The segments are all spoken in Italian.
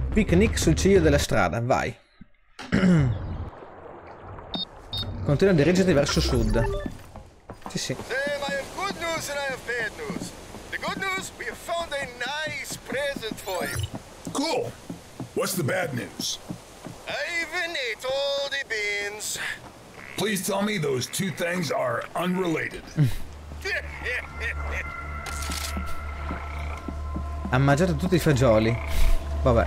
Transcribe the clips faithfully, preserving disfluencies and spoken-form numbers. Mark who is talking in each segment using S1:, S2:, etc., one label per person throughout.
S1: Picnic sul ciglio della strada, vai. Continua a dirigerti verso sud. Sì, sì.
S2: Sam, I have good news and I have bad news. The good news, we have found a nice present for you.
S3: Cool. What's the bad news?
S2: Ivan ate all the beans.
S3: Please tell me those two things are unrelated.
S1: Ha mangiato tutti i fagioli. Vabbè.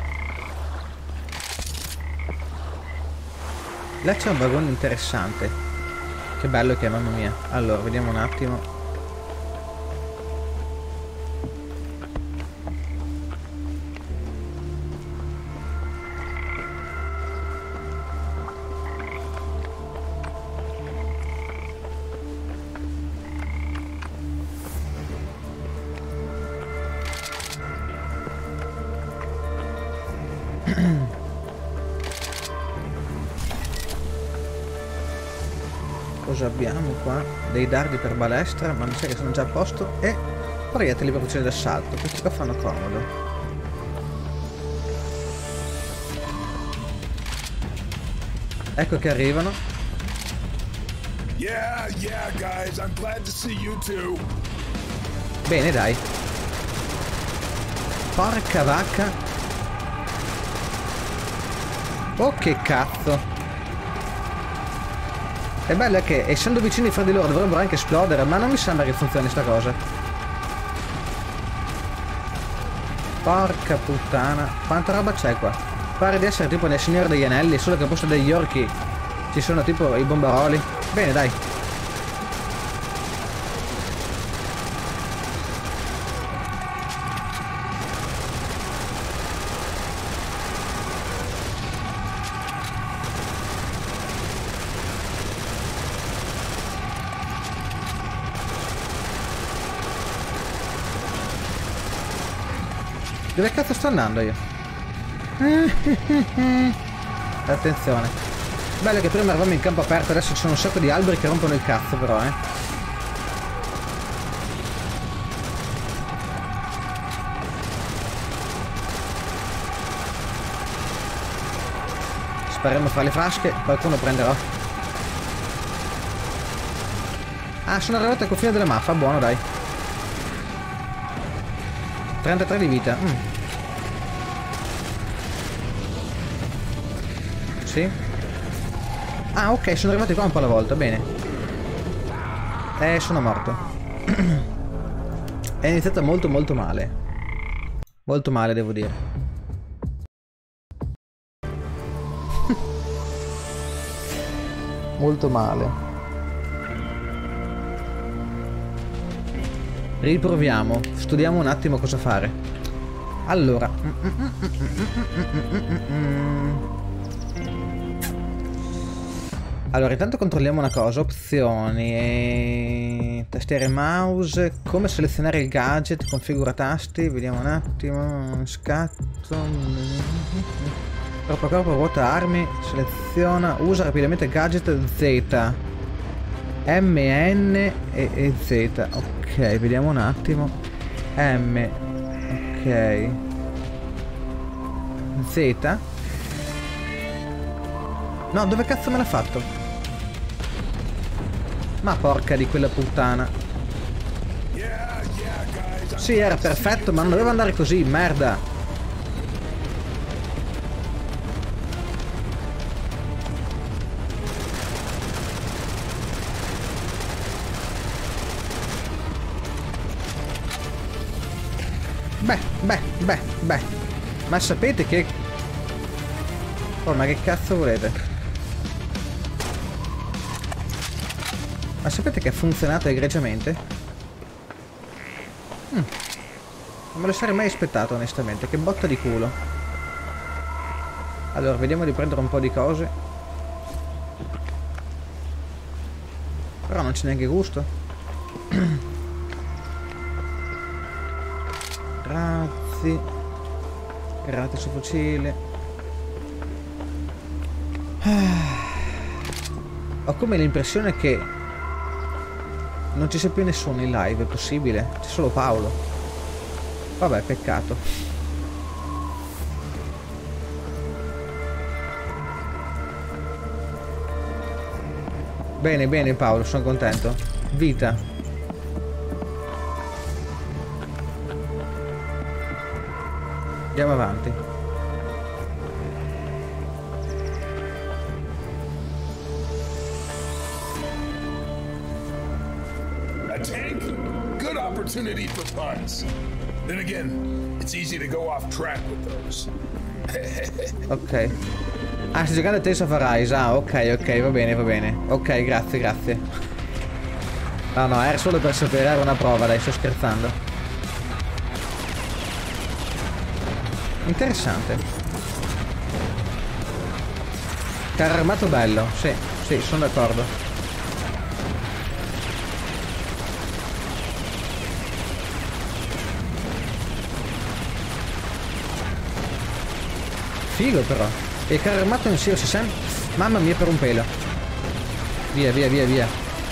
S1: Là c'è un vagone interessante. Che bello che è, mamma mia. Allora, vediamo un attimo. Cosa abbiamo qua? Dei dardi per balestra, ma mi sa che sono già a posto. E proiettili per fucile d'assalto. Questi qua fanno comodo. Ecco che arrivano.
S3: Yeah, yeah, guys, I'm glad to see you too.
S1: Bene, dai. Porca vacca. Oh, che cazzo. È bello è che essendo vicini fra di loro dovrebbero anche esplodere, ma non mi sembra che funzioni sta cosa. Porca puttana. Quanta roba c'è qua? Pare di essere tipo nel Signore degli Anelli, solo che al posto degli orchi ci sono tipo i bombaroli. Bene, dai. Dove cazzo sto andando io? Attenzione. Bello che prima eravamo in campo aperto, adesso ci sono un sacco di alberi che rompono il cazzo però, eh. Spariamo fra le frasche, qualcuno prenderò. Ah, sono arrivato al confine della mappa, buono dai. trentatré di vita. Mm. Sì. Ah, ok, sono arrivati qua un po' alla volta, bene. Eh, sono morto. È iniziata molto molto male. Molto male, devo dire. Molto male. Riproviamo, studiamo un attimo cosa fare. Allora. Allora, intanto controlliamo una cosa, opzioni, e... tastiere mouse, come selezionare il gadget, configura tasti, vediamo un attimo, scatto, corpo a corpo, ruota armi, seleziona, usa rapidamente gadget Z, M, N e, e Z, ok, vediamo un attimo, M, ok, Z, no, dove cazzo me l'ha fatto? Ma porca di quella puttana. Sì, era perfetto, ma non doveva andare così, merda. Beh, beh, beh, beh. Ma sapete che... Oh, ma che cazzo volete? Ma sapete che ha funzionato egregiamente? Mm. Non me lo sarei mai aspettato, onestamente. Che botta di culo. Allora, vediamo di prendere un po' di cose. Però non c'è neanche gusto. Razzi. Grazie su fucile. Ho come l'impressione che non ci sia più nessuno in live, è possibile? C'è solo Paolo. Vabbè, peccato. Bene, bene Paolo, sono contento. Vita. Andiamo avanti.
S3: A tank? Good opportunity for puns. Then again, it's easy to go off track with those.
S1: Ok. Ah, stai giocando a Tales of Arise. Ah, ok, ok, va bene, va bene. Ok, grazie, grazie. No, no, era solo per sapere, era una prova, dai, sto scherzando. Interessante. Carro armato bello, sì, sì, sono d'accordo. Figo però. E il carro armato in sé si sente. Mamma mia, per un pelo. Via, via, via, via.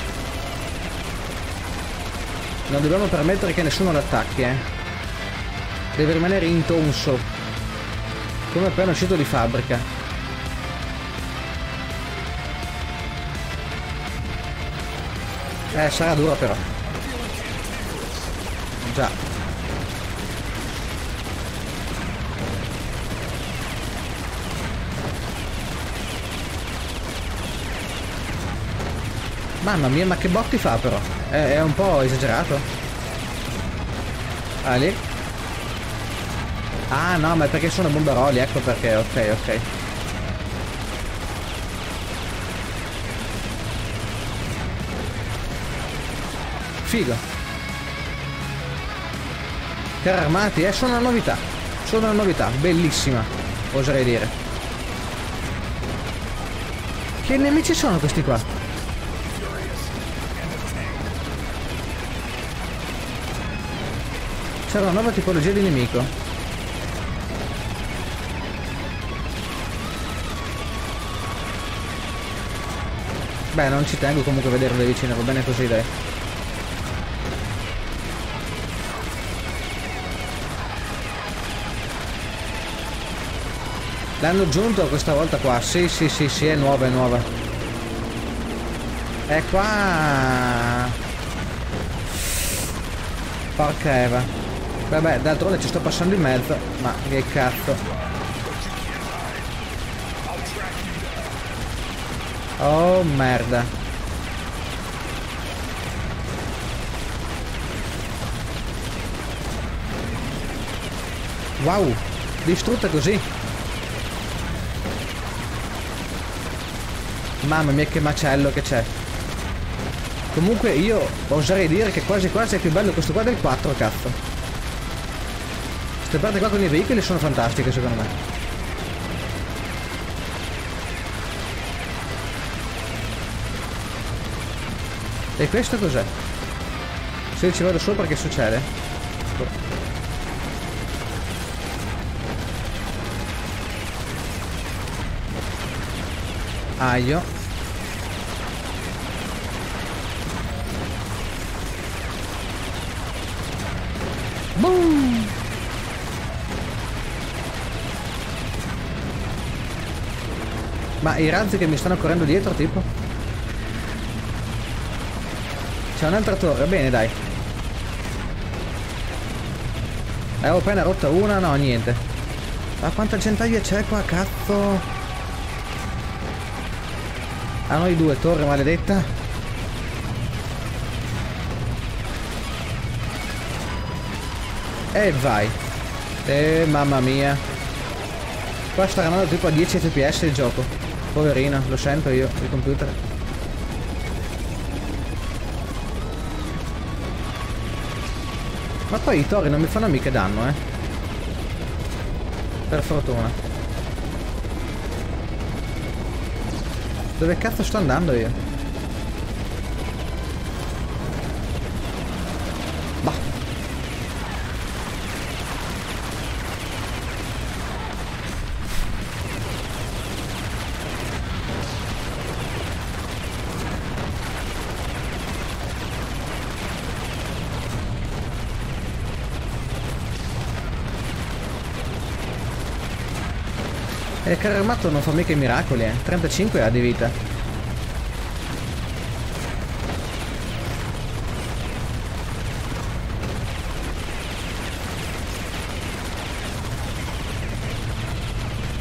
S1: Non dobbiamo permettere che nessuno l'attacchi, eh. Deve rimanere intonso. Come appena uscito di fabbrica. Eh, sarà dura però. Già. Mamma mia, ma che botti fa però? È, è un po' esagerato. Ah, lì? Ah, no, ma è perché sono bomberoli, ecco perché, ok, ok. Figo. Carri armati, eh, sono una novità. Sono una novità, bellissima, oserei dire. Che nemici sono questi qua? C'era una nuova tipologia di nemico. Beh, non ci tengo comunque a vederlo da vicino, va bene così, dai. L'hanno aggiunto questa volta qua. Sì, sì, sì, sì, è nuova, è nuova. È qua. Porca Eva. Vabbè, d'altronde ci sto passando in mezzo. Ma che cazzo. Oh merda. Wow, distrutta così. Mamma mia che macello che c'è. Comunque io oserei dire che quasi quasi è più bello questo qua del quattro, cazzo. Queste parte qua con i veicoli sono fantastiche secondo me. E questo cos'è? Se ci vado sopra che succede? Aio. Boom. Ma i razzi che mi stanno correndo dietro tipo? C'è un'altra torre, bene dai. Avevo appena rotta una, no niente. Ma quanta gentaglia c'è qua, cazzo? A noi due, torre maledetta. E vai. E mamma mia. Qua sta andando tipo a dieci F P S il gioco. Poverina, lo sento io, il computer. Ma poi i tori non mi fanno mica danno, eh. Per fortuna. Dove cazzo sto andando io? Bah. E il carro armato non fa mica i miracoli, eh. trentacinque ha di vita.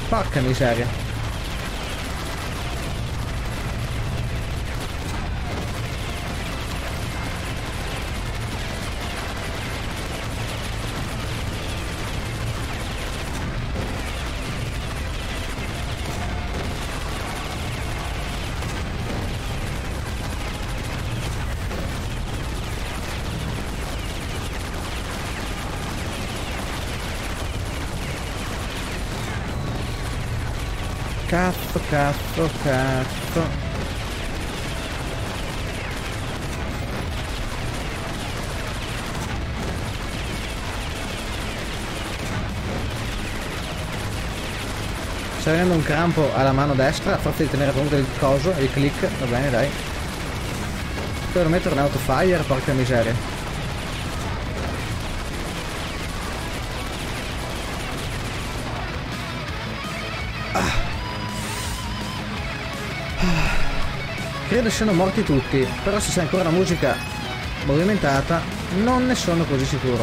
S1: Porca miseria. Cazzo, cazzo, cazzo. Sta venendo un crampo alla mano destra, a forza di tenere comunque il coso, il click, va bene dai. Devo mettere un autofire, porca miseria. Credo siano morti tutti, però se c'è ancora una musica movimentata non ne sono così sicuro.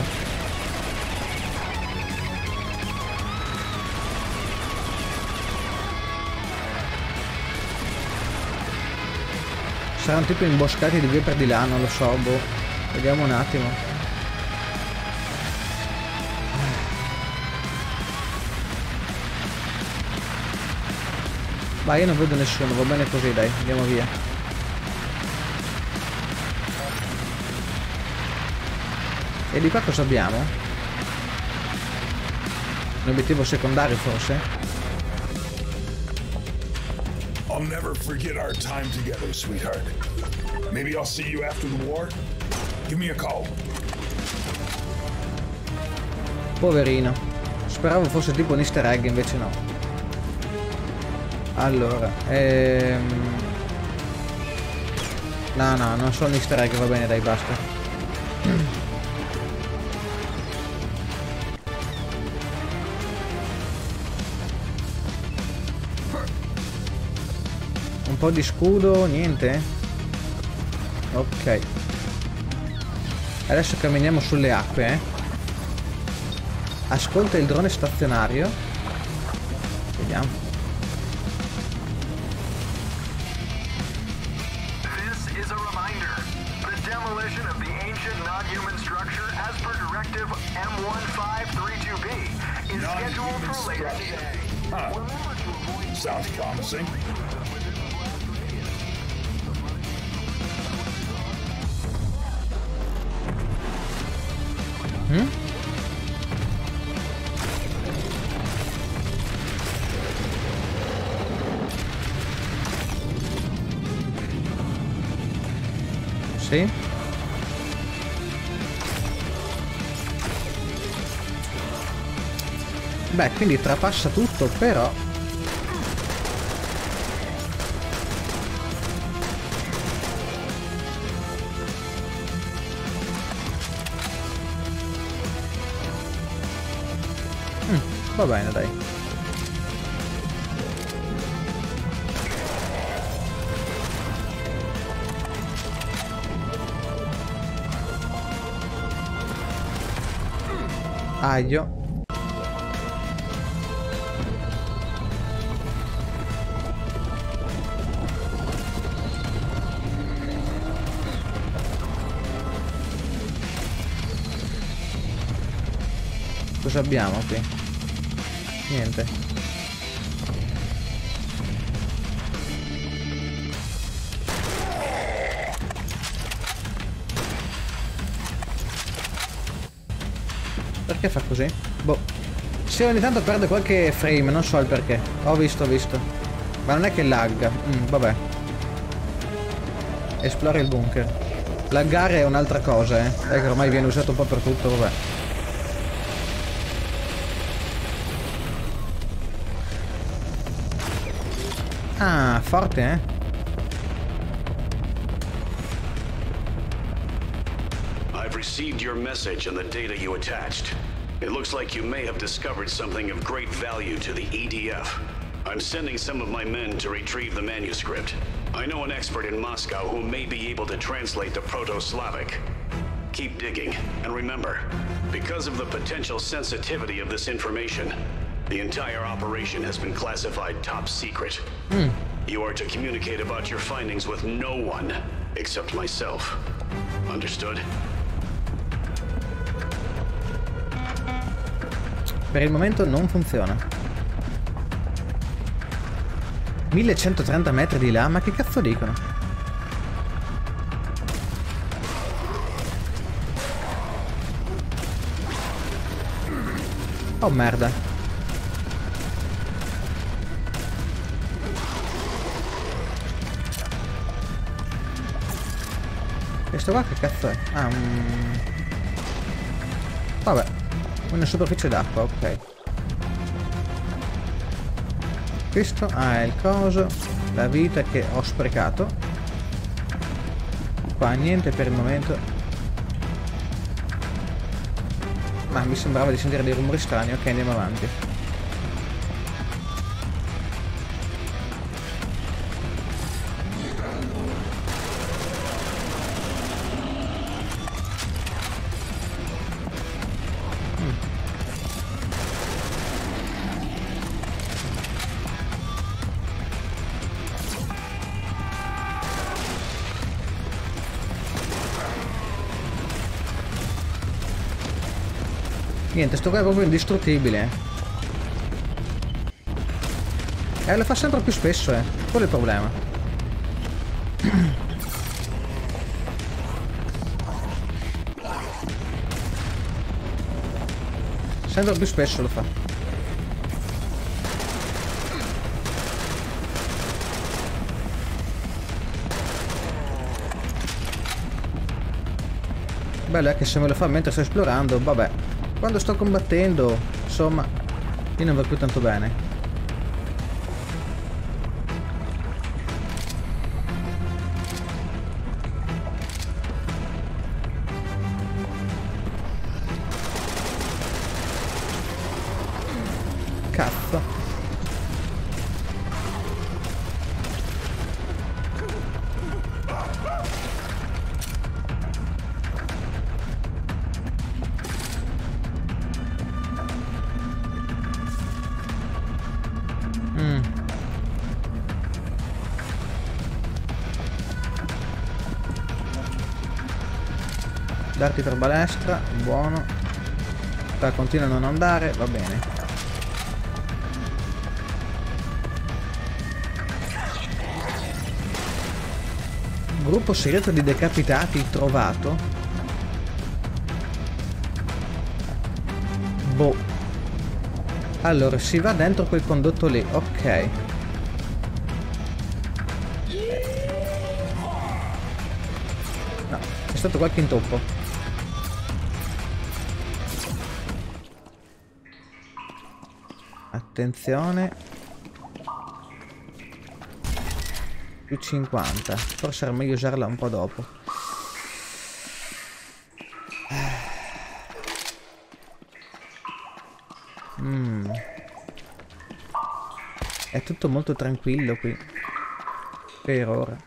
S1: Saranno tipo imboscati di qui per di là, non lo so, boh. Vediamo un attimo. Ma io non vedo nessuno, va bene così, dai, andiamo via. E di qua cosa abbiamo? Un obiettivo secondario forse?
S3: I'll never forget our time together, sweetheart. Maybe I'll see you after the war. Give me a call.
S1: Poverino. Speravo fosse tipo un easter egg, invece no. Allora, ehm... no, no, non sono easter egg, va bene, dai, basta. Un po' di scudo, niente? Ok. Adesso camminiamo sulle acque, eh. Ascolta il drone stazionario. Vediamo.
S4: This is a reminder. The demolition of the ancient non-human structure as per directive M one five three two B is scheduled for later today.
S3: Huh. Sounds promising.
S1: Hmm? Sì? Beh, quindi trapassa tutto, però mm, va bene, dai. Aglio. Cosa abbiamo qui? Niente. Perché fa così? Boh. Se ogni tanto perde qualche frame, non so il perché. Ho visto, ho visto. Ma non è che lagga. Mm, vabbè. Esplora il bunker. Laggare è un'altra cosa, eh. È che ormai viene usato un po' per tutto, vabbè. Ah, forte, eh?
S5: I've received your message and the data you attached. It looks like you may have discovered something of great value to the E D F. I'm sending some of my men to retrieve the manuscript. I know an expert in Moscow who may be able to translate the Proto-Slavic. Keep digging, and remember, because of the potential sensitivity of this information, The entire operation has been classified top secret.
S1: Mm.
S5: You are to communicate about your findings with no one except myself. Understood?
S1: Per il momento non funziona. millecentotrenta metri di là, ma che cazzo dicono? Oh merda. Questo qua che cazzo è? Ah, un... Vabbè, una superficie d'acqua, ok. Questo, ah, è il coso, la vita che ho sprecato. Qua niente per il momento. Ma mi sembrava di sentire dei rumori strani, ok, andiamo avanti. Niente, sto qua è proprio indistruttibile. Eh, lo fa sempre più spesso, eh. Quello è il problema. Sempre più spesso lo fa. Bello è che se me lo fa mentre sto esplorando, vabbè. Quando sto combattendo, insomma, io non va più tanto bene. Cazzo. Darti per balestra, buono. Qua continua a non andare, va bene. Gruppo segreto di decapitati trovato. Boh. Allora, si va dentro quel condotto lì, ok. No, è stato qualche intoppo. Attenzione. Più cinquanta. Forse era meglio usarla un po' dopo. Mm. È tutto molto tranquillo qui. Per ora.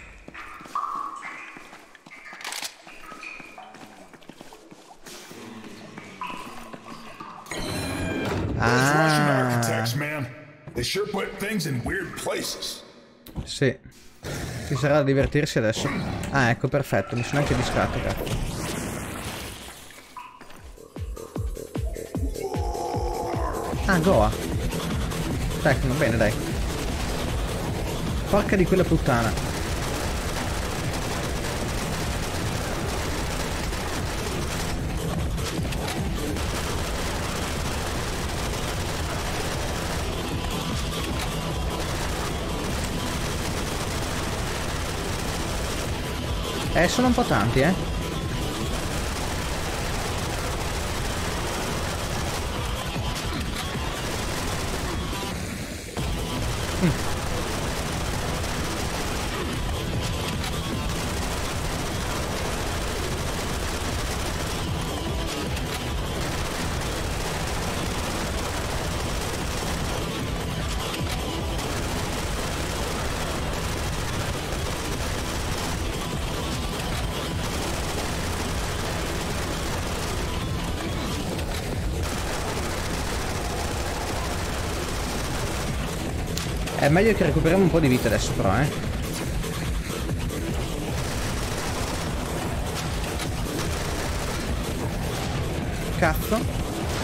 S3: They sure put things in weird places.
S1: Sì. Ci sarà da divertirsi adesso. Ah, ecco, perfetto. Mi sono anche distratto, cazzo. Ah, Goa. Tecno, bene, dai. Porca di quella puttana. Eh, sono un po' tanti, eh. Mm. È meglio che recuperiamo un po' di vita adesso però, eh. Cazzo.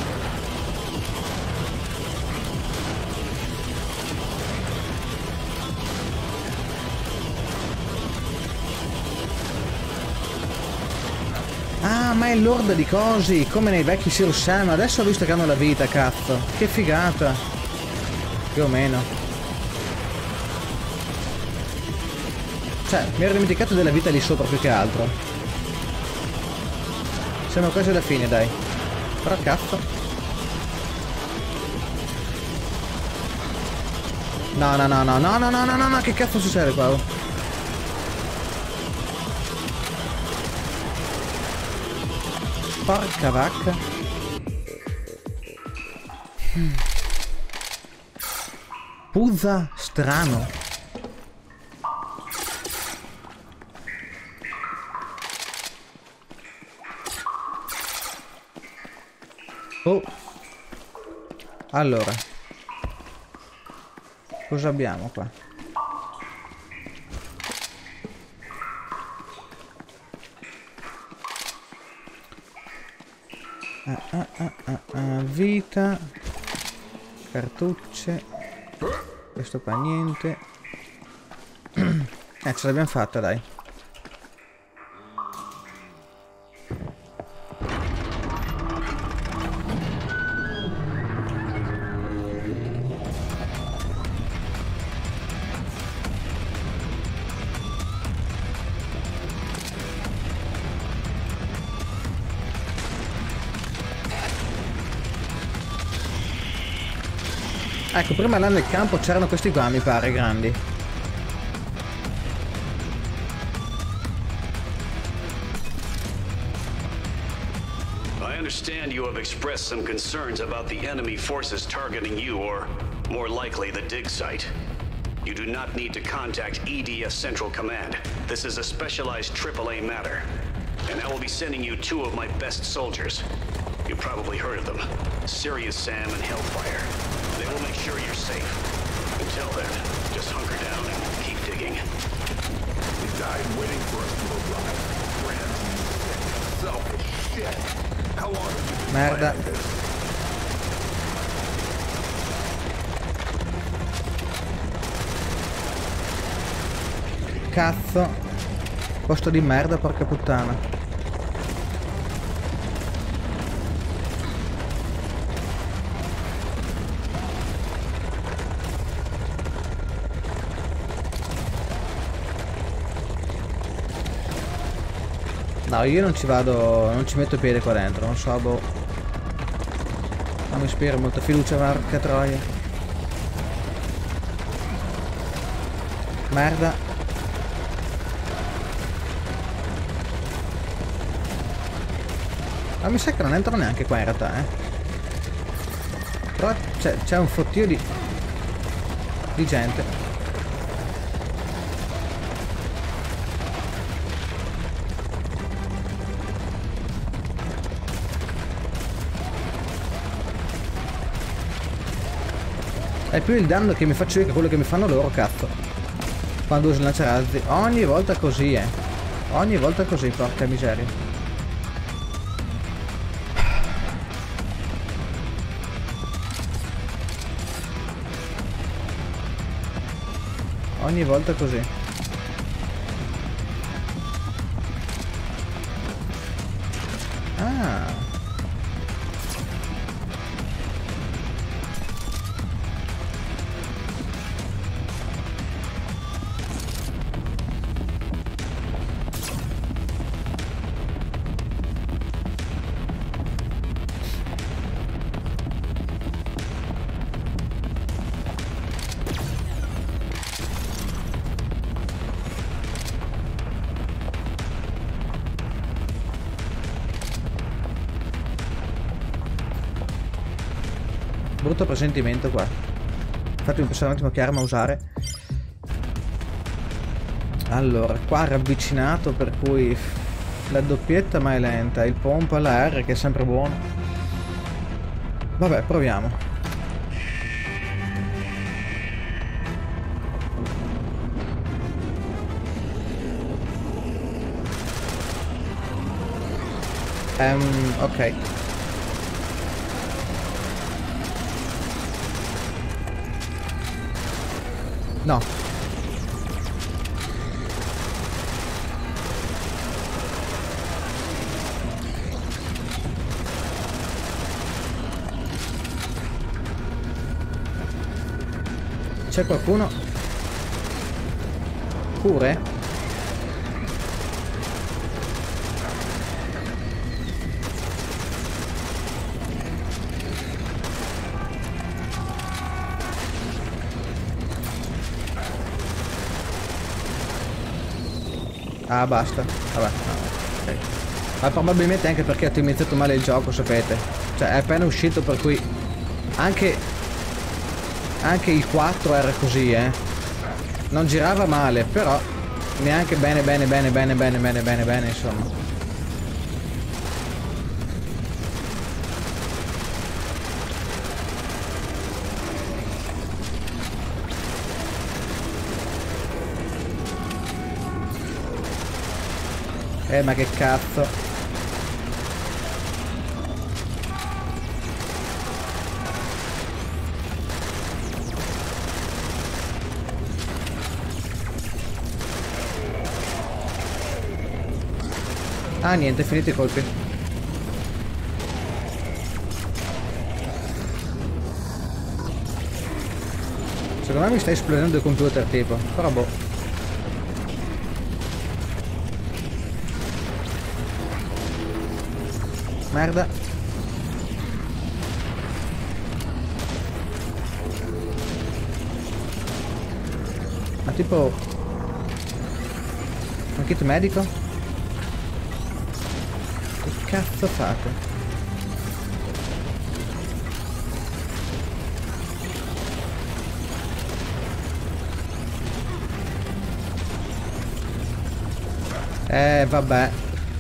S1: Ah, ma è l'orda di cosi, come nei vecchi Zero Sam. Adesso ho visto che hanno la vita, cazzo. Che figata. Più o meno. Cioè, mi ero dimenticato della vita lì sopra più che altro. Siamo quasi alla fine, dai. Però cazzo. No, no, no, no, no, no, no, no, no, no, che cazzo succede qua? Oh? Porca vacca. Hmm. Puzza strano. Oh. Allora. Cosa abbiamo qua? Ah, ah, ah, ah, ah, vita, cartucce, questo qua niente. Eh, ce l'abbiamo fatta, dai. Ecco, prima là nel campo c'erano questi qua, mi pare, grandi.
S5: I understand you have expressed some concerns about the enemy forces targeting you, or more likely the dig site. You do not need to contact E D F Central Command. This is a specialized triple A matter. And I will be sending you two of my best soldiers. You've probably heard of them. Sirius Sam and Hellfire. They will make sure you're safe. Until then, just hunker down and keep digging.
S3: He died waiting for us to arrive. Brand new, selfish shit. How long have you been
S1: Merda.
S3: planning this?
S1: Cazzo. Posto di merda, porca puttana. No, io non ci vado, non ci metto piede qua dentro, non so, boh. Non mi ispira molta fiducia, porca troia. Merda. Ma mi sa che non entro neanche qua in realtà, eh. Però c'è un fottio di... di gente. È più il danno che mi faccio io che quello che mi fanno loro, cazzo. Quando uso il lanciarazzi. Ogni volta così, eh. Ogni volta così, porca miseria. Ogni volta così. Ah. Brutto presentimento qua. Infatti mi pensare un attimo che arma usare. Allora, qua ravvicinato, per cui la doppietta ma è lenta. Il pompa, la R che è sempre buono. Vabbè, proviamo. Um, ok. No. C'è qualcuno? Pure? Ah, basta. Vabbè, no, ok. Ma probabilmente anche perché ho iniziato male il gioco, sapete. Cioè, è appena uscito, per cui anche anche il quattro era così, eh. Non girava male, però neanche bene bene bene bene bene bene bene bene, insomma. Eh, ma che cazzo. Ah, niente, finiti i colpi. Secondo me mi sta esplodendo il computer, tipo. Però boh. Merda. Ma tipo un kit medico? Che cazzo fate? Eh, vabbè.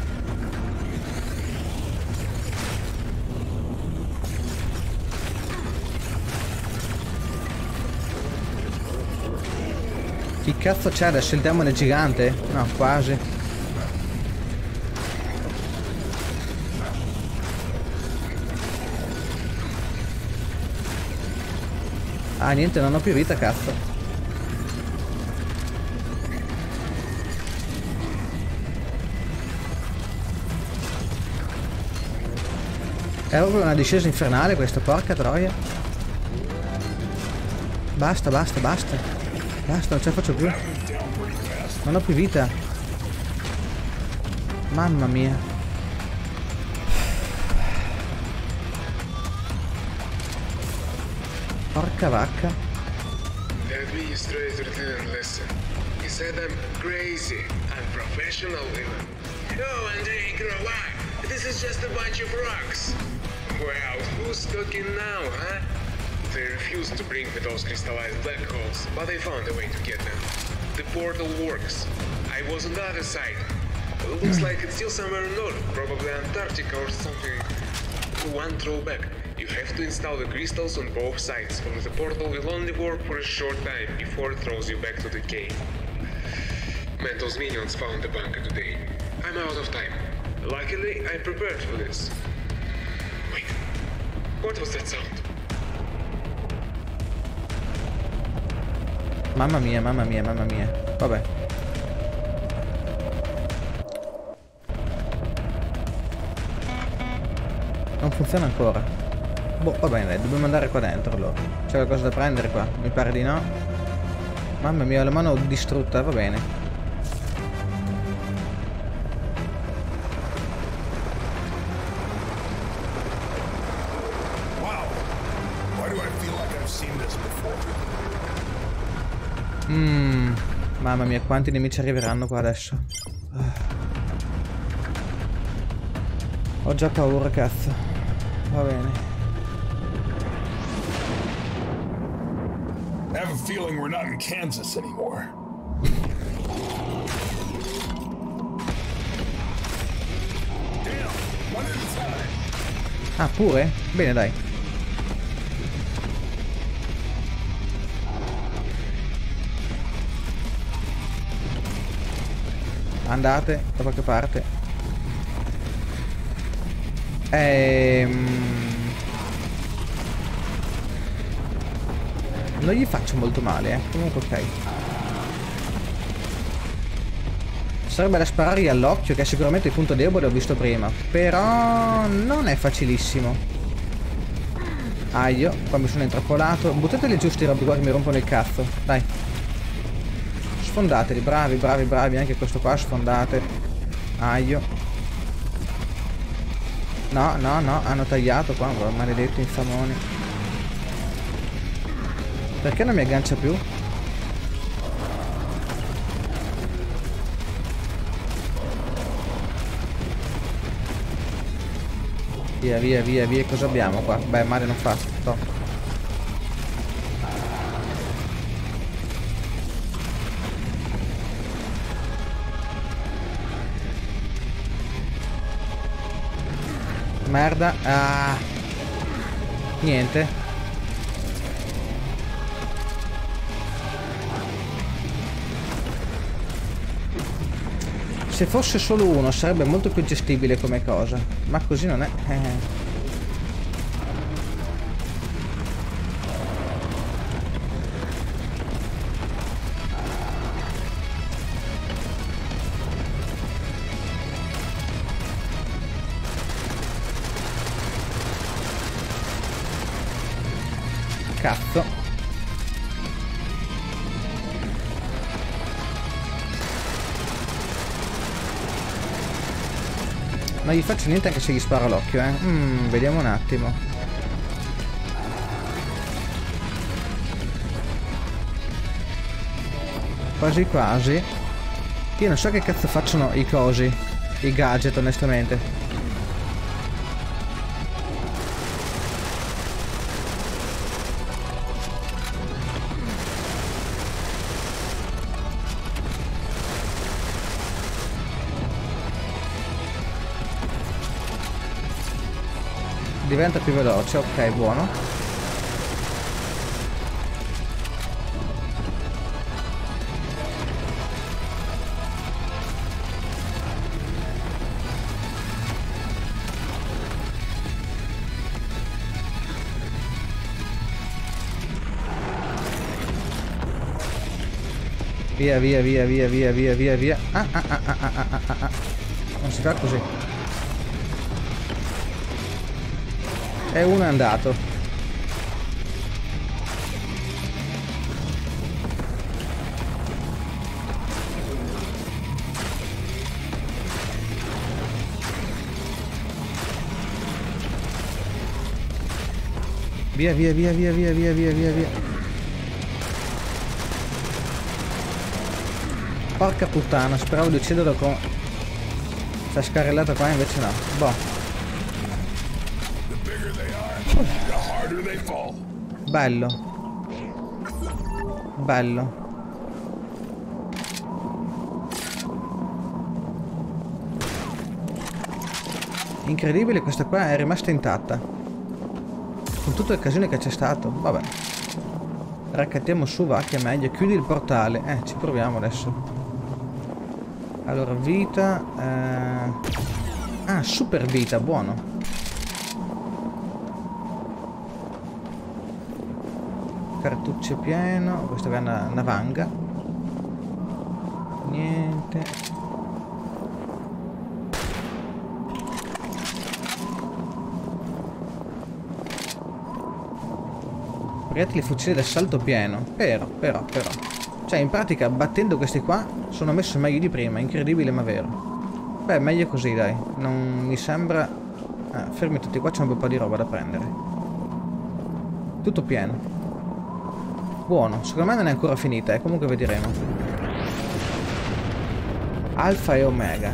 S1: Chi cazzo c'è adesso? Il demone gigante? No, quasi. Ah, niente, non ho più vita, cazzo. È proprio una discesa infernale questa, porca troia. Basta, basta, basta. Basta, non ce la faccio più. Non ho più vita. Mamma mia. Porca vacca.
S6: The administrator didn't listen. He said I'm crazy, unprofessional even. Oh, and they ain't gonna lie. This is just a bunch of rocks. Well, who's talking now, huh? They refused to bring me those crystallized black holes, but they found a way to get them. The portal works. I was on the other side. It looks like it's still somewhere north, probably Antarctica or something. One throwback. You have to install the crystals on both sides, or the portal will only work for a short time before it throws you back to the cave. Mentos minions found the bunker today. I'm out of time. Luckily, I prepared for this. Wait, what was that sound?
S1: Mamma mia, mamma mia, mamma mia. Vabbè. Non funziona ancora. Boh, va bene, dobbiamo andare qua dentro allora. C'è qualcosa da prendere qua? Mi pare di no. Mamma mia, la mano distrutta, va bene.
S3: Wow. Why do I feel like I've seen this before?
S1: Mmm. Mamma mia, quanti nemici arriveranno qua adesso? Ho già paura, cazzo. Va bene.
S3: I have a feeling we're not in Kansas anymore. Damn, one at a time.
S1: Ah, pure? Bene, dai. Andate da qualche parte. Ehm... Non gli faccio molto male, eh. Comunque ok. Sarebbe da sparargli all'occhio, che è sicuramente il punto debole, ho visto prima. Però non è facilissimo. Aio, qua mi sono intrappolato. Buttateli giù sti robi qua che mi rompono il cazzo. Dai. Sfondateli, bravi, bravi, bravi. Anche questo qua sfondate. Aio. No, no, no, hanno tagliato qua, maledetti infamoni. Perché non mi aggancia più? Via, via, via, via. Cosa abbiamo qua? Beh, male non fa. Top. Merda. Ah. Niente. Se fosse solo uno sarebbe molto più gestibile come cosa, ma così non è. Eh. Cazzo. Non gli faccio niente anche se gli sparo l'occhio, eh. Mm, vediamo un attimo. Quasi quasi. Io non so che cazzo facciano i cosi, i gadget, onestamente. Diventa più veloce, ok, buono. Via, via, via, via, via, via, via, via. Ah, ah, ah, ah, ah, ah, ah, ah. Non si fa così. E uno è andato. Via, via, via, via, via, via, via, via, via. Porca puttana, speravo di ucciderlo con... Sta scarrellata qua, invece no. Boh. Bello. Bello. Incredibile, questa qua è rimasta intatta. Con tutto il casino che c'è stato. Vabbè. Raccattiamo su, va che è meglio. Chiudi il portale. Eh, ci proviamo adesso. Allora, vita. Eh... Ah, super vita, buono. Cartucce pieno, questa è una, una vanga. Niente. Proiettili fucile d'assalto pieno. Però, però, però. Cioè, in pratica, battendo questi qua, sono messo meglio di prima. Incredibile, ma vero. Beh, meglio così, dai. Non mi sembra... Ah, fermi tutti qua, c'è un bel po' di roba da prendere. Tutto pieno. Buono, secondo me non è ancora finita, eh. Comunque vedremo. Alfa e Omega.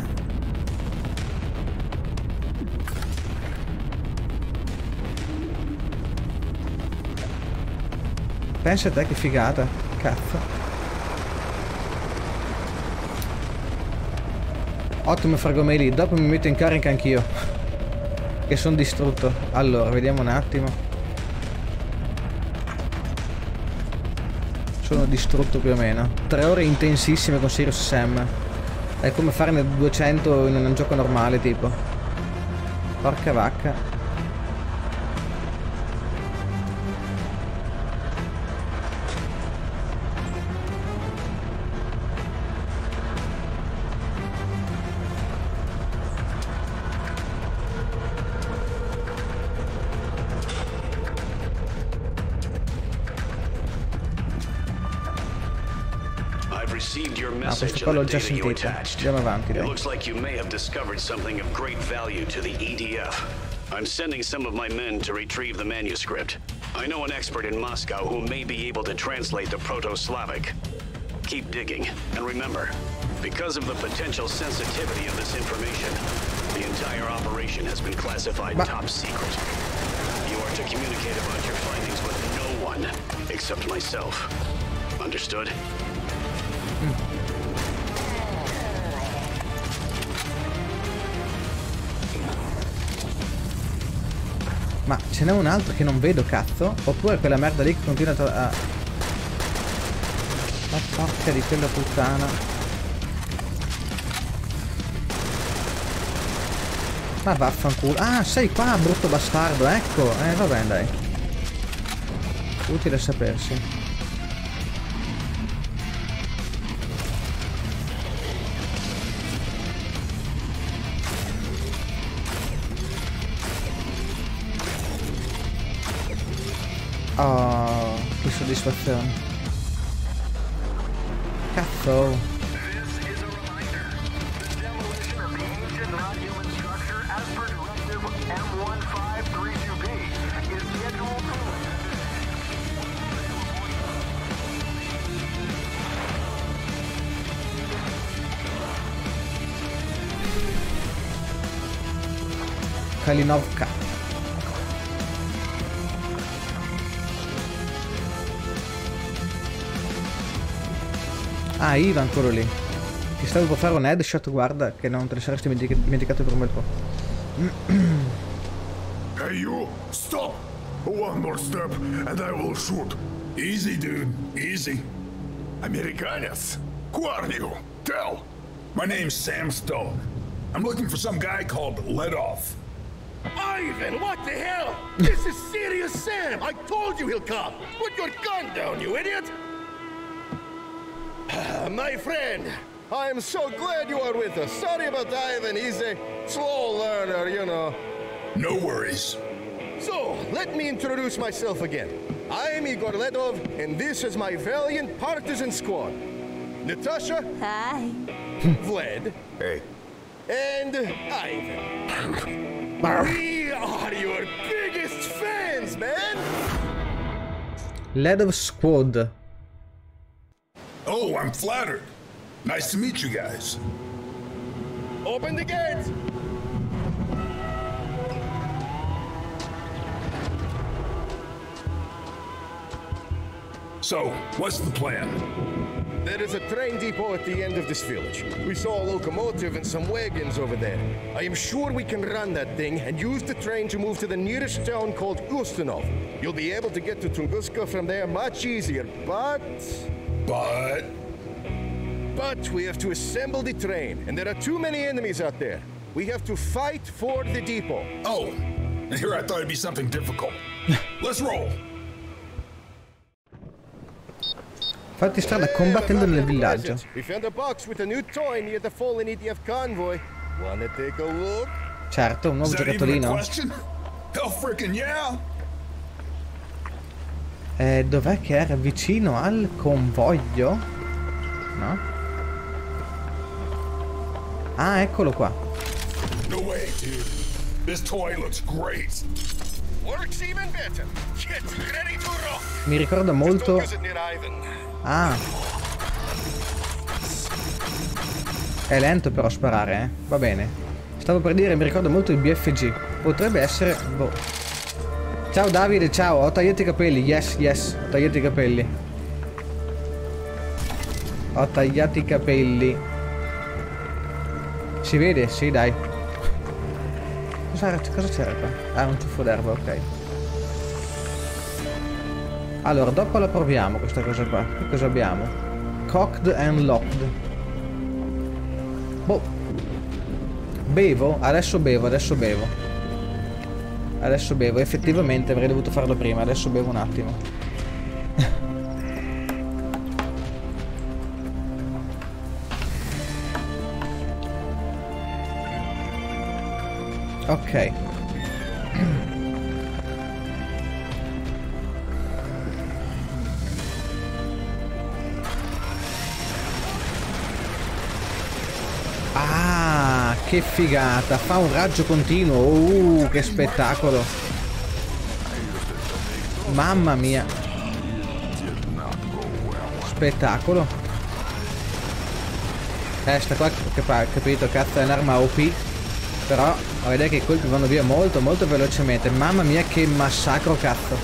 S1: Pensa a te che figata. Cazzo. Ottimo fragomeli, dopo mi metto in carica anch'io. Che sono distrutto. Allora, vediamo un attimo. Sono distrutto più o meno. Tre ore intensissime con Serious Sam. È come farne duecento in un gioco normale, tipo. Porca vacca.
S5: Ah,
S1: questo qua l'ho già sentito. Andiamo avanti,
S5: It
S1: dai.
S5: looks like you may have discovered something of great value to the E D F. I'm sending some of my men to retrieve the manuscript. I know an expert in Moscow who may be able to translate the Proto-Slavic. Keep digging, and remember, because of the potential sensitivity of this information, the entire operation has been classified
S1: Ma-
S5: top secret. You are to communicate about your findings with no one except myself. Understood?
S1: Ma ce n'è un altro che non vedo, cazzo? Oppure quella merda lì che continua a... La porca di quella puttana. Ma vaffanculo. Ah, sei qua, brutto bastardo, ecco. Eh, va bene, dai. Utile sapersi. Oh, che soddisfazione. Cazzo.
S4: This is a reminder. The demolition of the ancient non-human structure as per directive M one five three two B is scheduled for
S1: Kalinovka. Ah, Ivan, quello lì. Ti stavo per fare un headshot, guarda, che non te ne saresti dimentic- dimenticato per un bel po'.
S3: Hey, you! Stop! One more step, and I will shoot. Easy, dude. Easy. Americanas? Who are you? Tell. My name's Sam Stone. I'm looking for some guy called Ledoff.
S2: Ivan, what the hell? This is serious Sam. I told you he'll come. Put your gun down, you idiot. My friend, I am so glad you are with us. Sorry about Ivan. He's a slow learner, you know.
S3: No worries.
S2: So, let me introduce myself again. I am Igor Ledov, and this is my valiant partisan squad. Natasha,
S7: Hi.
S2: Vlad,
S3: Hey.
S2: and Ivan. We are your biggest fans, man!
S1: Ledov Squad.
S3: Oh, I'm flattered. Nice to meet you guys.
S2: Open the gates!
S3: So, what's the plan?
S2: There is a train depot at the end of this village. We saw a locomotive and some wagons over there. I am sure we can run that thing and use the train to move to the nearest town called Ustanov. You'll be able to get to Tunguska from there much easier, but...
S3: But...
S2: But we have to assemble the train, and there are too many enemies out there. We have to fight for the depot.
S3: Oh, and here I thought it'd be something difficult. Let's roll.
S1: Fatti strada combattendo nel villaggio.
S2: We found a box with a new toy near the fallen E D F convoy. Wanna take a look?
S1: Certo, un nuovo
S3: Is that even a
S1: giocattolino.
S3: question? Hell frickin' yeah!
S1: Eh, dov'è che era? Vicino al convoglio? No? Ah, eccolo qua.
S3: No way, dude. This toy looks great.
S2: Works even better. Get ready to rock.
S1: Mi ricorda molto...
S2: Focus it near Ivan.
S1: Ah. È lento però a sparare, eh. Va bene. Stavo per dire, mi ricorda molto il B F G. Potrebbe essere... Boh. Ciao Davide, ciao. Ho tagliato i capelli. Yes, yes. Ho tagliato i capelli. Ho tagliato i capelli. Si vede? Sì, dai. Cosa, cosa c'era qua? Ah, un tuffo d'erba, ok. Allora, dopo la proviamo questa cosa qua. Che cosa abbiamo? Cocked and locked. Boh. Bevo? Adesso bevo, adesso bevo. Adesso bevo, effettivamente avrei dovuto farlo prima, adesso bevo un attimo. Ok. Ah, che figata, fa un raggio continuo. Uh, che spettacolo. Mamma mia. Spettacolo. Eh, sta qua che fa, capito, cazzo, è un'arma O P. Però, a vedere che i colpi vanno via molto, molto velocemente. Mamma mia, che massacro, cazzo.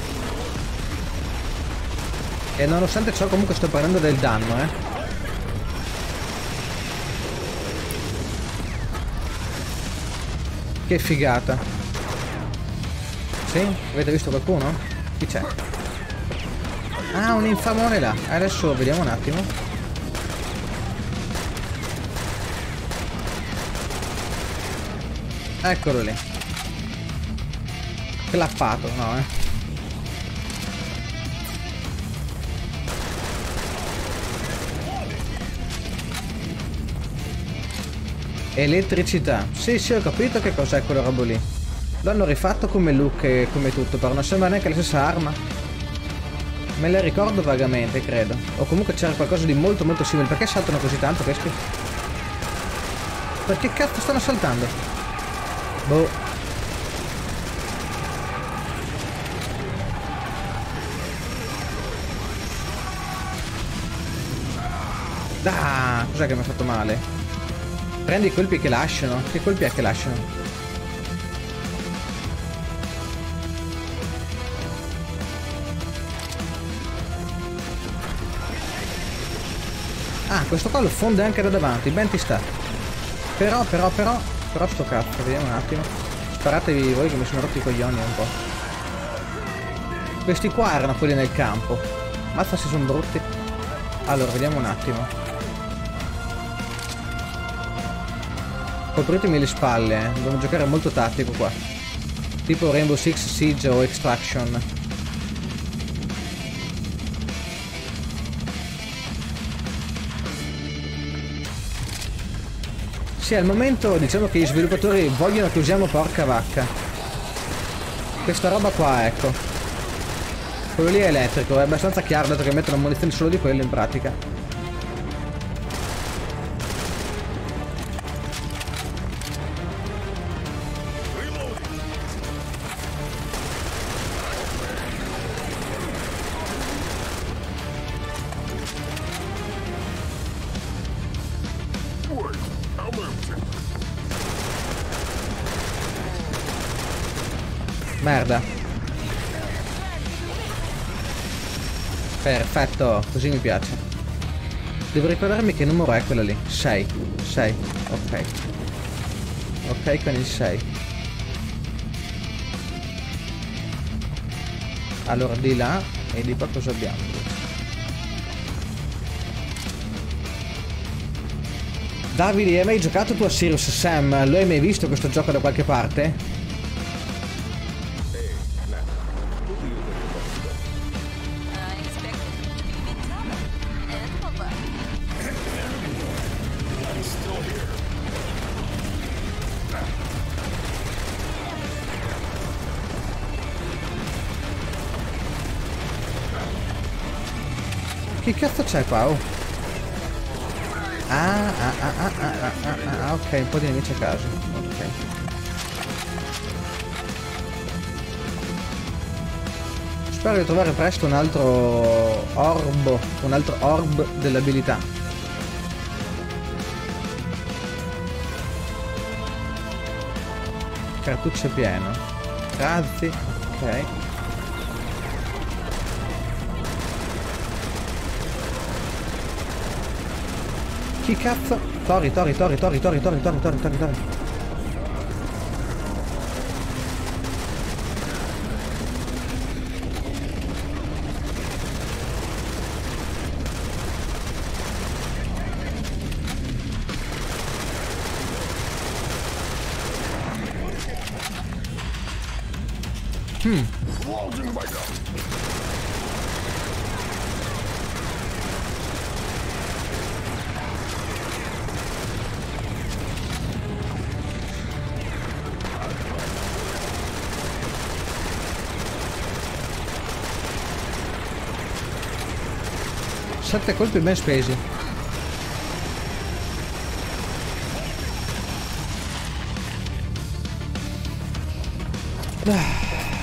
S1: E nonostante ciò comunque sto prendendo del danno, eh. Che figata. Sì? Avete visto qualcuno? Chi c'è? Ah, un infamone là. Adesso vediamo un attimo. Eccolo lì. Clappato, no eh. Elettricità. Sì, sì, ho capito che cos'è quella roba lì. L'hanno rifatto come look e come tutto, però non sembra neanche la stessa arma. Me la ricordo vagamente, credo. O comunque c'era qualcosa di molto molto simile. Perché saltano così tanto questi? Perché cazzo stanno saltando? Boh. Ah, cos'è che mi ha fatto male? Prendi i colpi che lasciano. Che colpi è che lasciano? Ah, questo qua lo fonde anche da davanti. Ben ti sta. Però, però, però Però sto cazzo, vediamo un attimo. Sparatevi voi che mi sono rotti i coglioni un po'. Questi qua erano quelli nel campo. Mazza si sono brutti. Allora, vediamo un attimo. Copritemi le spalle, eh. Dobbiamo giocare molto tattico qua. Tipo Rainbow Six Siege o Extraction. Sì, al momento diciamo che gli sviluppatori vogliono che usiamo porca vacca. Questa roba qua, ecco. Quello lì è elettrico, è abbastanza chiaro dato che mettono munizioni solo di quello in pratica. Merda. Perfetto, così mi piace. Devo ricordarmi che numero è quello lì. sei. sei. Ok. Ok, con il sei. Allora di là e di qua cosa abbiamo? Davide, hai mai giocato tu a Sirius Sam? Lo hai mai visto questo gioco da qualche parte? Che cazzo c'è qua? Oh. Ah, ah, ah, ah, ah, ah, ah, ok, un po' di nemici a caso. Ok. Spero di trovare presto un altro orbo, un altro orb dell'abilità. Cartuccio pieno. Grazie. Ok. Chi cazzo? Tori, tori, tori, tori, tori, tori, tori, tori, tori, tori. Hmm. Sette colpi ben spesi. Ah.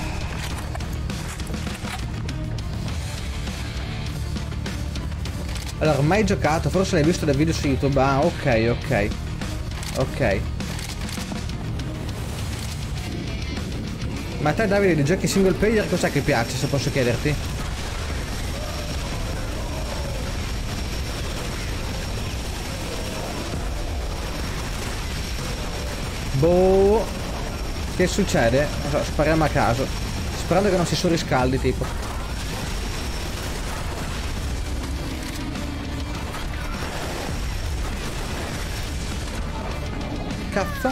S1: Allora, mai giocato, forse l'hai visto dal video su YouTube. Ah, ok, ok. Ok. Ma a te, Davide, di giochi single player cos'è che piace, se posso chiederti? Boh. Che succede? Non so, spariamo a caso. Sperando che non si surriscaldi, tipo. Cazzo.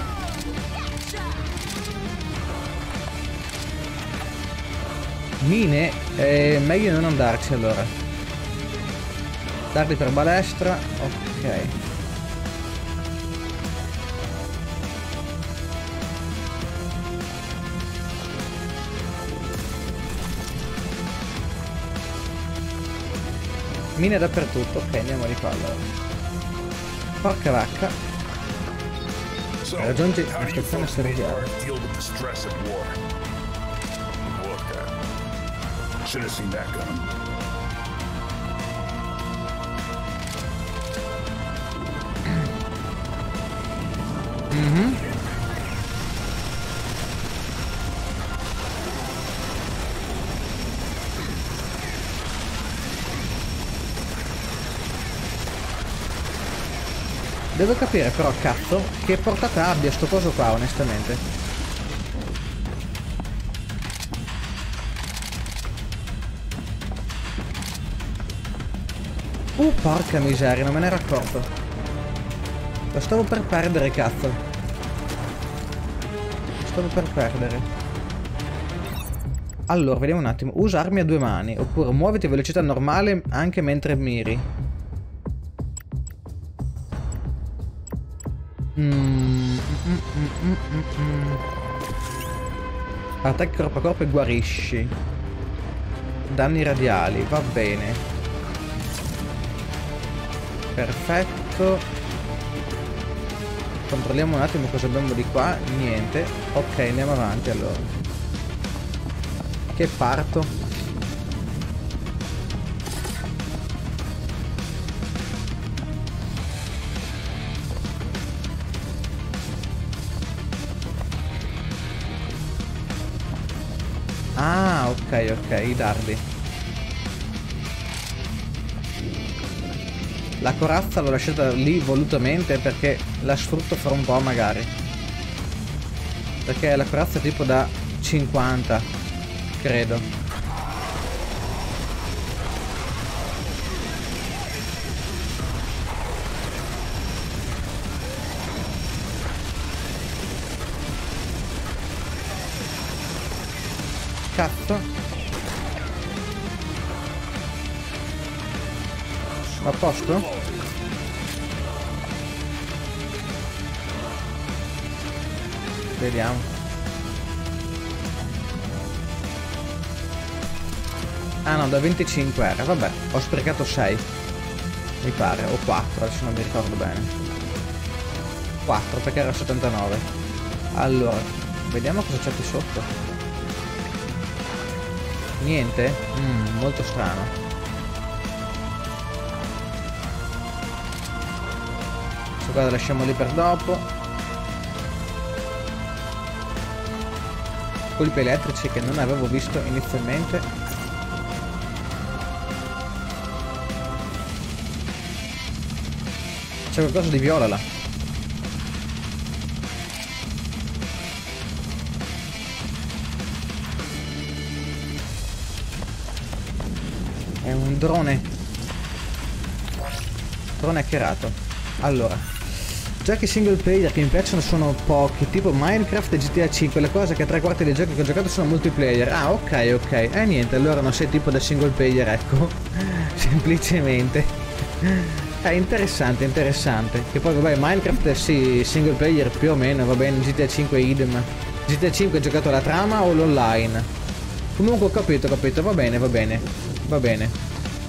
S1: Mine? Eh, meglio non andarci allora. Dardi per balestra. Ok. Mine dappertutto. Ok, andiamo di qua allora. Porca vacca. Raggiungi la stazione ferroviaria. Mhm. Devo capire però, cazzo, che portata abbia sto coso qua, onestamente. Uh, porca miseria, non me ne ero accorto. Lo stavo per perdere, cazzo. Lo stavo per perdere. Allora, vediamo un attimo. Usa armi a due mani, oppure muoviti a velocità normale anche mentre miri. Mm, mm, mm, mm, mm, mm. Attacchi corpo a corpo e guarisci. Danni radiali, va bene. Perfetto. Controlliamo un attimo cosa abbiamo di qua. Niente. Ok, andiamo avanti allora. Che parto. Ah, ok, ok, i dardi. La corazza l'ho lasciata lì volutamente perché la sfrutto fra un po' magari. Perché la corazza è tipo da cinquanta, credo. Cazzo. A posto? Vediamo. Ah no, da venticinque era. Vabbè, ho sprecato sei. Mi pare, o quattro, adesso non mi ricordo bene. quattro perché era settantanove. Allora, vediamo cosa c'è qui sotto. Niente? Mm, molto strano. Questo qua lo lasciamo lì per dopo. Colpi elettrici che non avevo visto inizialmente. C'è qualcosa di viola là. È un drone. Drone hackerato. Allora, Giochi single player che mi piacciono sono pochi, tipo Minecraft e G T A cinque, le cose che tre quarti dei giochi che ho giocato sono multiplayer. Ah, ok, ok. Eh niente, allora non sei tipo da single player, ecco. Semplicemente. È interessante, interessante. Che poi vabbè, Minecraft sì, single player più o meno, va bene, G T A cinque idem. G T A cinque hai giocato la trama o l'online? Comunque ho capito, ho capito, va bene, va bene. Va bene.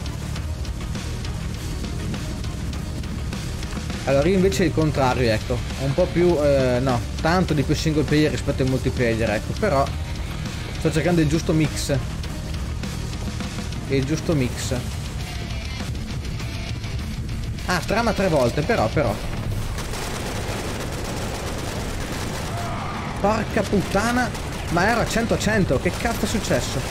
S1: Allora io invece il contrario, ecco, un po' più, eh, no, tanto di più single player rispetto ai multiplayer, ecco, però sto cercando il giusto mix, il giusto mix. Ah, trama tre volte, però, però. Porca puttana, ma ero a cento a cento, che cazzo è successo?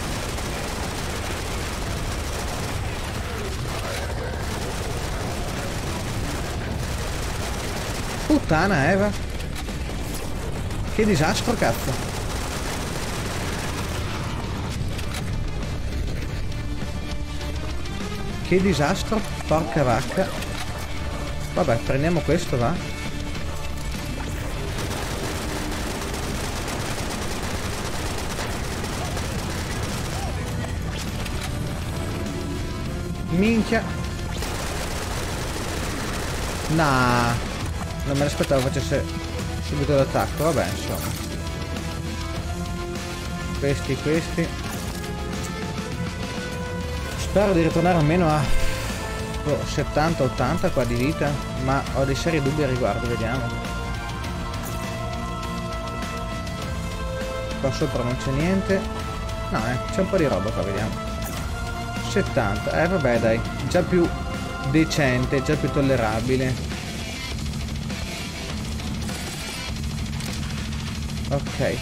S1: Puttana Eva. Che disastro, cazzo. Che disastro, porca vacca. Vabbè, prendiamo questo, va. Minchia. Nah, non me l'aspettavo facesse subito l'attacco. Vabbè, insomma. Questi, questi. Spero di ritornare almeno a oh, settanta ottanta qua di vita, ma ho dei seri dubbi al riguardo, vediamo. Qua sopra non c'è niente. No, eh, c'è un po' di roba qua, vediamo. settanta, eh vabbè dai, già più decente, già più tollerabile. Ok.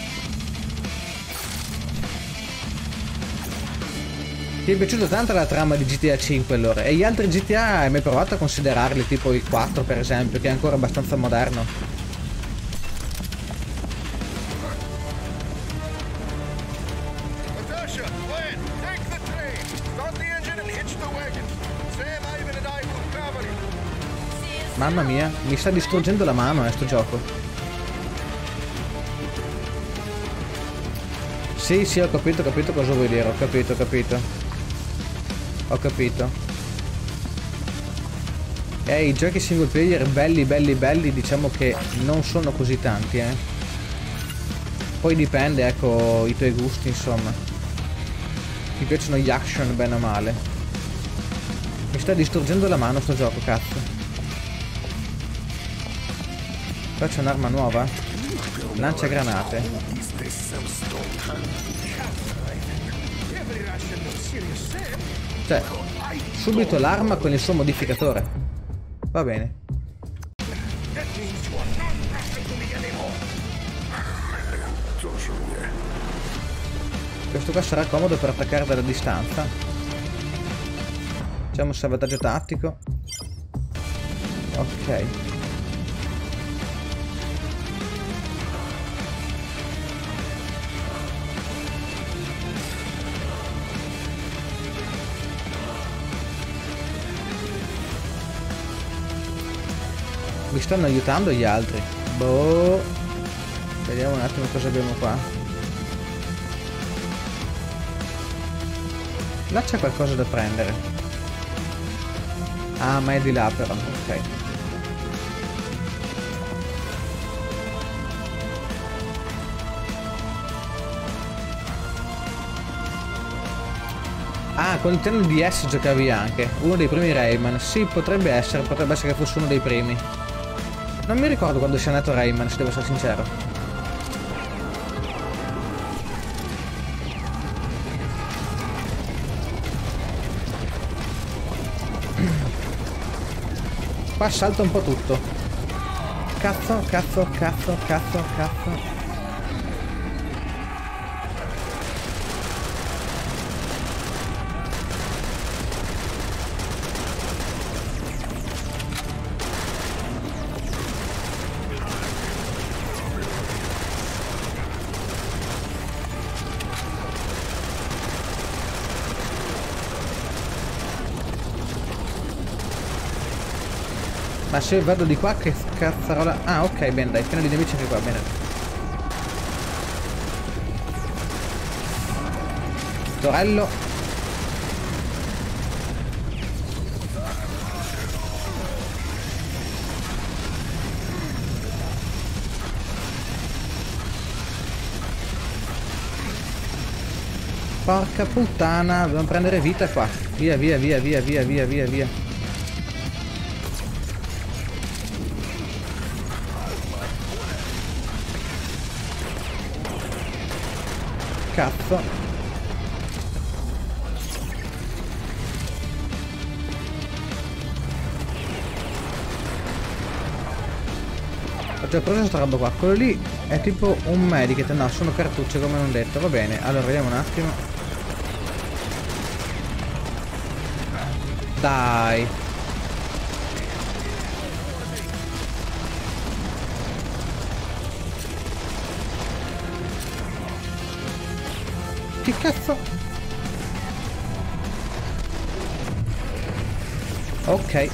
S1: Ti è piaciuta tanto la trama di G T A cinque allora? E gli altri G T A hai mai provato a considerarli, tipo il quattro per esempio, che è ancora abbastanza moderno? Mamma mia, mi sta distruggendo la mano eh, sto gioco. Sì, sì, ho capito, ho capito cosa vuoi dire, ho capito, ho capito. Ho capito. Eh, i giochi single player belli, belli, belli, diciamo che non sono così tanti, eh. Poi dipende, ecco, i tuoi gusti, insomma. Mi piacciono gli action, bene o male. Mi sta distruggendo la mano sto gioco, cazzo. Qua c'è un'arma nuova? Lancia granate. Cioè, subito l'arma con il suo modificatore. Va bene. Questo qua sarà comodo per attaccare dalla distanza. Facciamo un salvataggio tattico. Ok. Mi stanno aiutando gli altri. Boh. Vediamo un attimo cosa abbiamo qua. Là c'è qualcosa da prendere. Ah, ma è di là però. Ok. Ah, con il treno D S giocavi anche. Uno dei primi Rayman. Sì, potrebbe essere. Potrebbe essere che fosse uno dei primi. Non mi ricordo quando sia nato Rayman, se devo essere sincero. Qua salta un po' tutto. Cazzo, cazzo, cazzo, cazzo, cazzo. Ma se vado di qua che cazzarola... Ah, ok, bene, dai, pieno di nemici anche qua, bene. Torello. Porca puttana, dobbiamo prendere vita qua. Via, via, via, via, via, via, via, via. Cazzo. Ho già preso sta roba qua. Quello lì è tipo un medikit. No, sono cartucce come non detto. Va bene, allora vediamo un attimo. Dai. Che cazzo? Ok.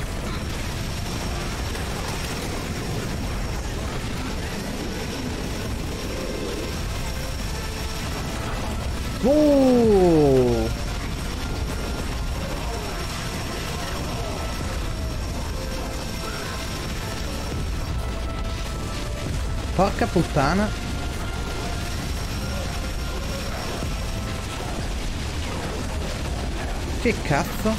S1: Uh. Porca puttana. Che cazzo?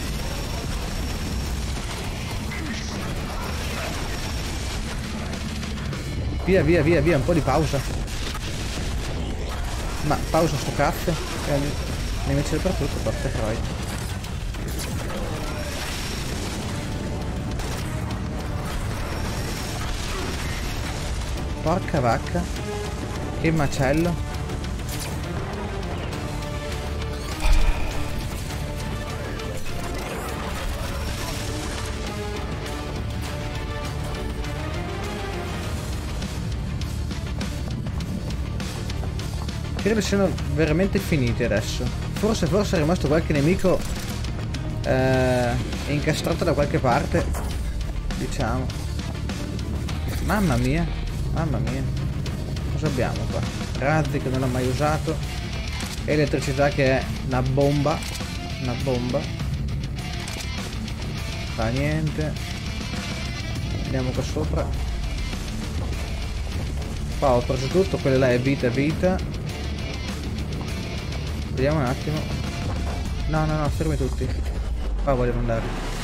S1: Via, via, via, via, un po' di pausa. Ma pausa sto cazzo. Nemici dappertutto, porca troia. Porca vacca. Che macello. Credo siano veramente finiti adesso. Forse forse è rimasto qualche nemico eh, incastrato da qualche parte, diciamo. Mamma mia, mamma mia. Cosa abbiamo qua? Razzi che non ho mai usato. Elettricità che è una bomba. Una bomba. Fa niente. Andiamo qua sopra. Qua ho preso tutto, quella là è vita vita. Vediamo un attimo. No, no, no, fermi tutti. Qua vogliono andare.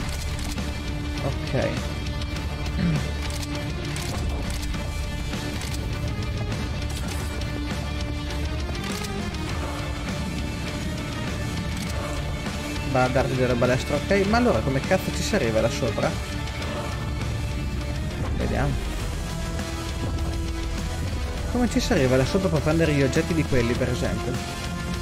S1: Ok. Va a dargli della balestra, ok. Ma allora come cazzo ci si arriva là sopra? Vediamo. Come ci si arriva là sopra per prendere gli oggetti di quelli, per esempio?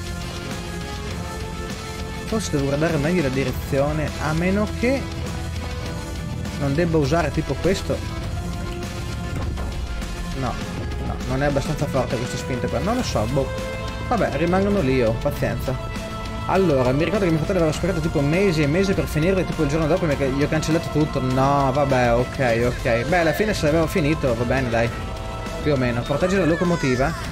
S1: Forse devo guardare meglio la direzione, a meno che non debba usare tipo questo. No, no, non è abbastanza forte questa spinta qua, non lo so, boh. Vabbè, rimangono lì, oh, pazienza. Allora, mi ricordo che mio fratello aveva aspettato tipo mesi e mesi per finirlo e tipo il giorno dopo mi gli ho cancellato tutto. No, vabbè, ok, ok. Beh, alla fine se l'avevo finito, va bene, dai. Più o meno. Proteggi la locomotiva.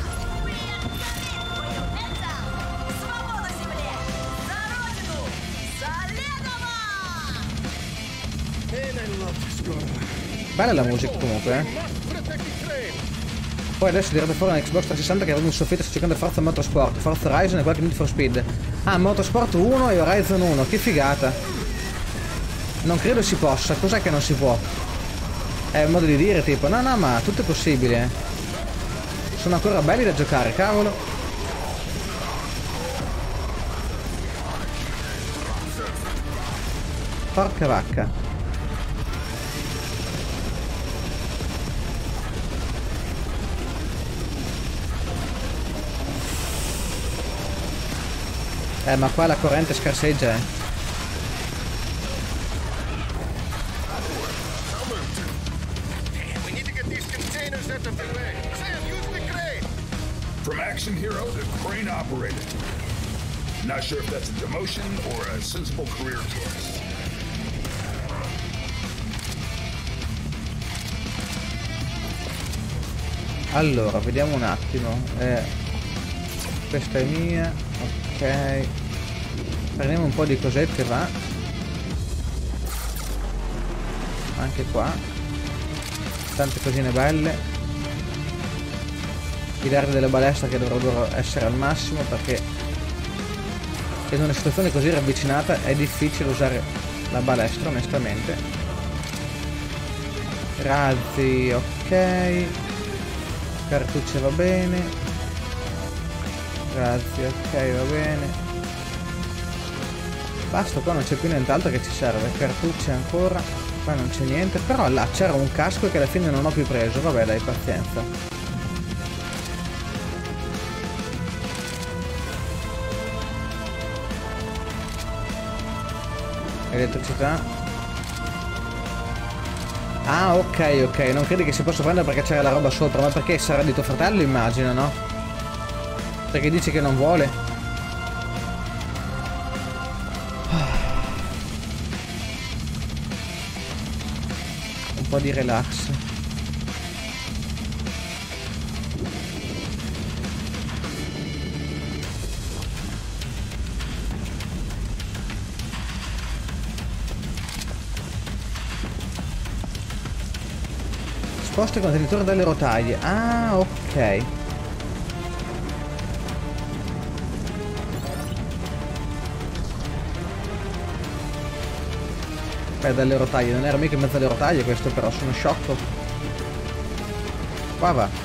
S1: Bella la musica comunque, eh. Poi adesso direte fuori una Xbox trecentosessanta che aveva un soffietto sto cercando Forza Motorsport, Forza Horizon e qualche Need for Speed. Ah, Motorsport uno e Horizon uno, che figata. Non credo si possa, cos'è che non si può? È un modo di dire tipo, no no ma tutto è possibile, eh. Sono ancora belli da giocare, cavolo. Porca vacca. Eh, ma qua la corrente scarseggia, eh.
S3: From Action Hero to crane operator. Not sure if that's a demotion or a sensible career choice.
S1: Allora, vediamo un attimo. Eh, questa è mia. Ok. Prendiamo un po' di cosette, va. Anche qua. Tante cosine belle. I dardi della balestra che dovrebbero essere al massimo, perché in una situazione così ravvicinata è difficile usare la balestra, onestamente. Razzi, ok. Cartucce va bene. Razzi, ok, va bene. Basta, qua non c'è più nient'altro che ci serve. Cartucce ancora. Qua non c'è niente. Però là c'era un casco che alla fine non ho più preso. Vabbè, dai, pazienza. Elettricità. Ah, ok, ok. Non credi che si possa prendere perché c'era la roba sopra, ma perché sarà di tuo fratello, immagino, no? Perché dici che non vuole. Un po' di relax. Sposta il contenitore dalle rotaie. Ah, ok. Beh, dalle rotaie. Non ero mica in mezzo alle rotaie questo, però. Sono sciocco. Qua va.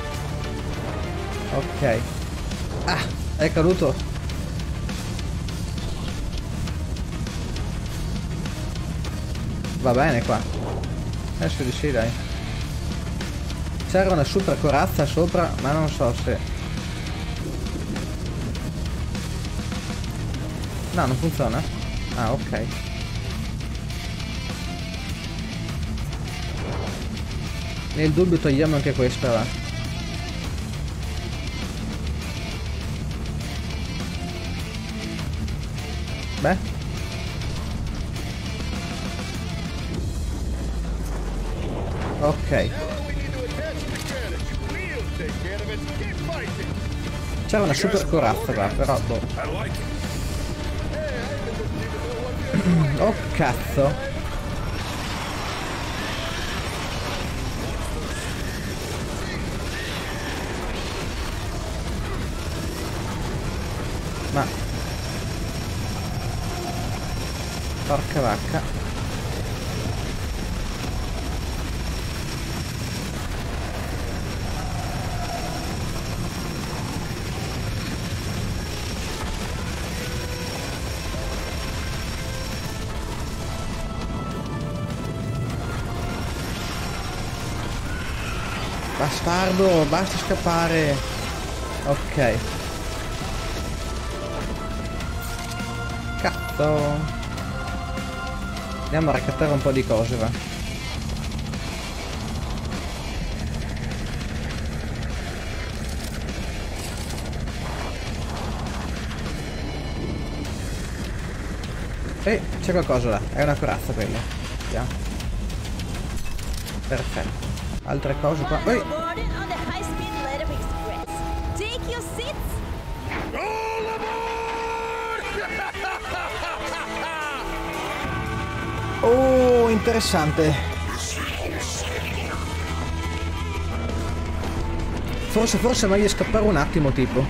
S1: Ok. Ah, è caduto. Va bene qua. Adesso di sì, dai. C'era una super corazza sopra, ma non so se... No, non funziona? Ah, ok. Nel dubbio togliamo anche questa, va. Beh. Ok. C'era una super corazza qua, però boh. Oh cazzo. Ma porca vacca. Bastardo, basta scappare. Ok. Cazzo. Andiamo a raccattare un po' di cose, va. E c'è qualcosa là. È una corazza quella. Vediamo. Perfetto. Altre cose qua. Oi. Oh, interessante. Forse, forse è meglio scappare un attimo, tipo.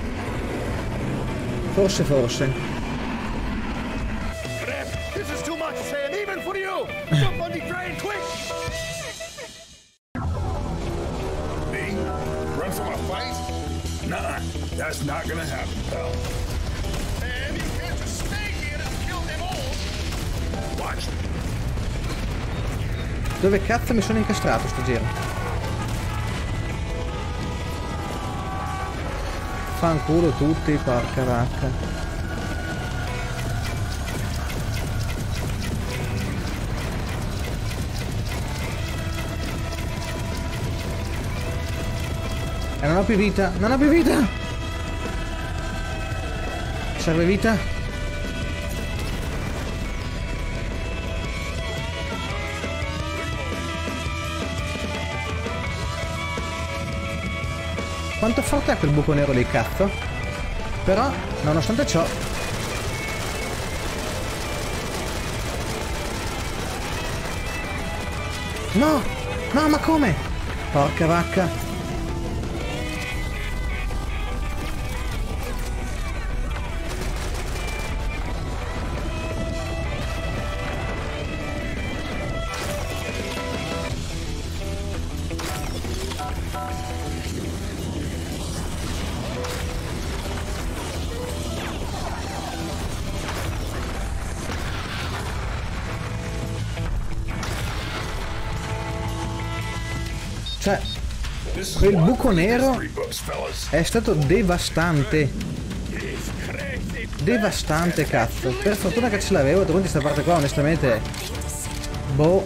S1: Forse, forse.
S2: This is too much, Sam, even for you. Jump on the train, quick!
S3: Me? Run from a fight? Nah, that's not gonna happen, pal.
S2: And you can't just stay here and kill them all.
S3: Watch.
S1: Dove cazzo mi sono incastrato sto giro? Fanculo tutti, porca vacca. E non ho più vita, non ho più vita! Serve vita? Quanto forte è quel buco nero lì, cazzo? Però, nonostante ciò... No! No, ma come? Porca vacca! Cioè, quel buco nero è stato devastante. Devastante, cazzo. Per fortuna che ce l'avevo, davanti a sta parte qua, onestamente. Boh.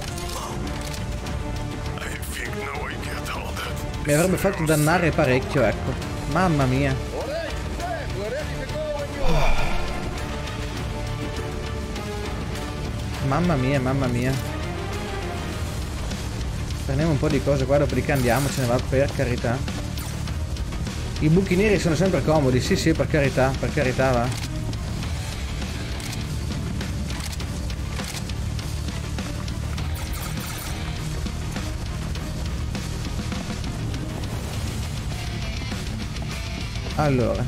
S1: Mi avrebbe fatto dannare parecchio, ecco. Mamma mia. Mamma mia, mamma mia. Prendiamo un po' di cose qua, dopodiché andiamo, ce ne va, per carità. I buchi neri sono sempre comodi, sì sì, per carità, per carità va. Allora.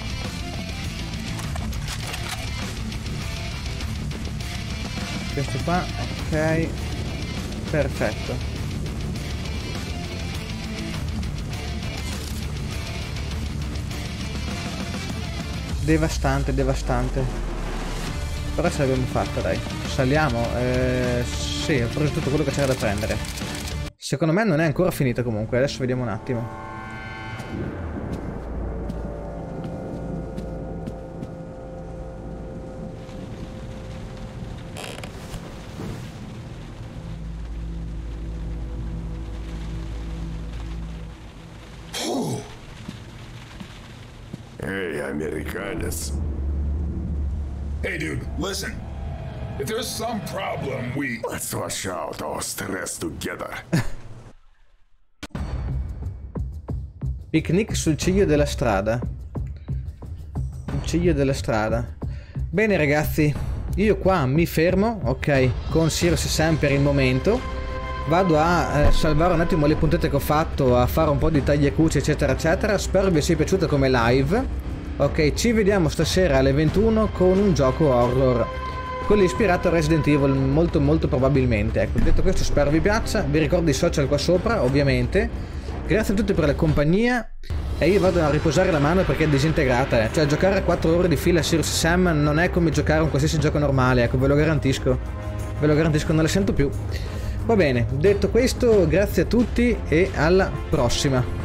S1: Questo qua, ok. Perfetto. Devastante, devastante. Però ce l'abbiamo fatta, dai. Saliamo. Eh, sì, ho preso tutto quello che c'era da prendere. Secondo me non è ancora finita comunque. Adesso vediamo un attimo.
S3: Hey, Americanus. Hey, dude, listen. If there's some problem, we... Let's wash out our stress together.
S1: Picnic sul ciglio della strada. Il ciglio della strada. Bene ragazzi, io qua mi fermo, ok, con Sirius Sam per il momento. Vado a eh, salvare un attimo le puntate che ho fatto, a fare un po' di tagli e cuci eccetera eccetera. Spero vi sia piaciuta come live. Ok, ci vediamo stasera alle ventuno con un gioco horror, quello ispirato a Resident Evil, molto molto probabilmente. Ecco, detto questo spero vi piaccia. Vi ricordo i social qua sopra ovviamente. Grazie a tutti per la compagnia. E io vado a riposare la mano perché è disintegrata, eh. Cioè giocare a quattro ore di fila a Sirius Sam non è come giocare a un qualsiasi gioco normale, ecco, ve lo garantisco. Ve lo garantisco, non la sento più. Va bene, detto questo, grazie a tutti e alla prossima.